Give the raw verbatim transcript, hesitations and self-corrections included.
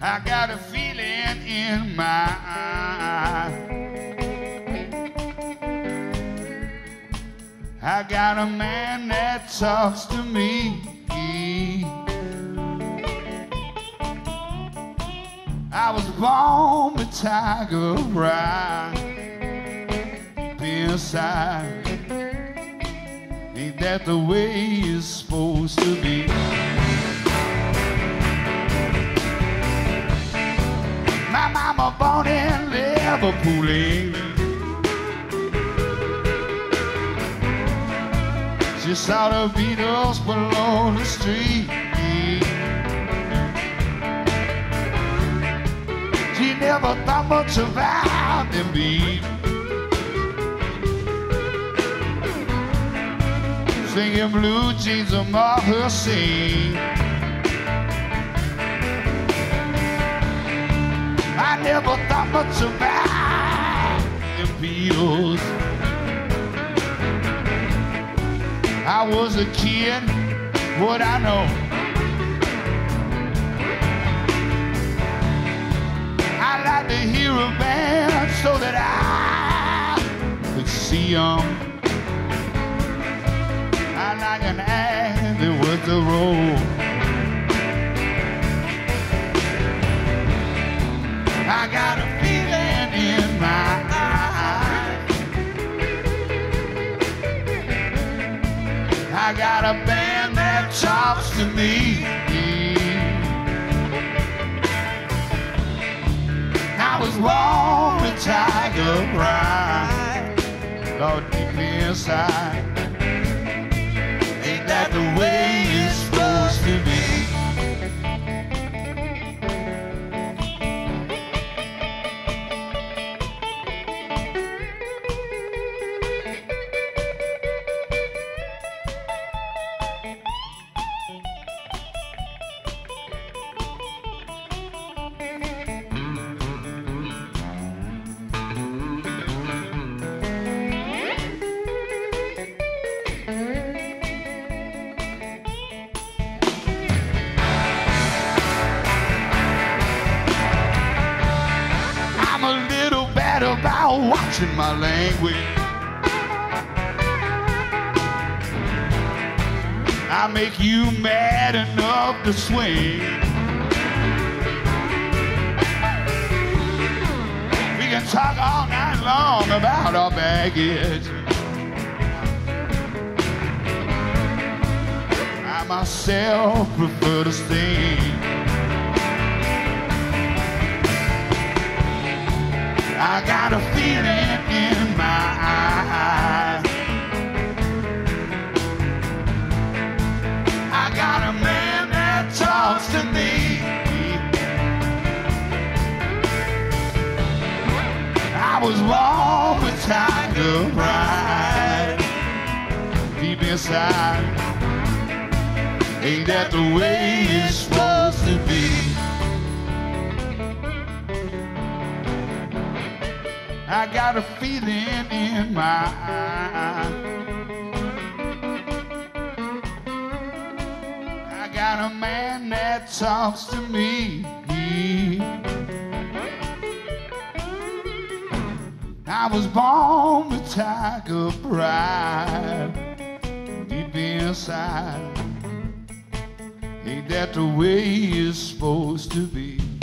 I got a feeling in my eye. I got a man that talks to me. I was born with tiger pride. Inside, ain't that the way it's supposed to be? My mama born in Liverpool, England. She saw the Beatles below the street. She never thought much about them beat. Singing blue jeans of Martha Scene. I never thought much about the Beatles. I was a kid, what I know. I like to hear a band so that I could see them. I like an alley with the road. I got a feeling in my eyes. I got a band that talks to me. I was born with tiger pride, Lord, deep inside. That the way it's supposed to be. About watching my language, I make you mad enough to swing. We can talk all night long about our baggage. I myself prefer to sing. I got a feeling in my eyes. I got a man that talks to me. I was born with tiger pride. Deep inside, ain't that the way it's supposed to be? I got a feeling in my eye. I got a man that talks to me. I was born with tiger pride. Deep inside, ain't that the way it's supposed to be?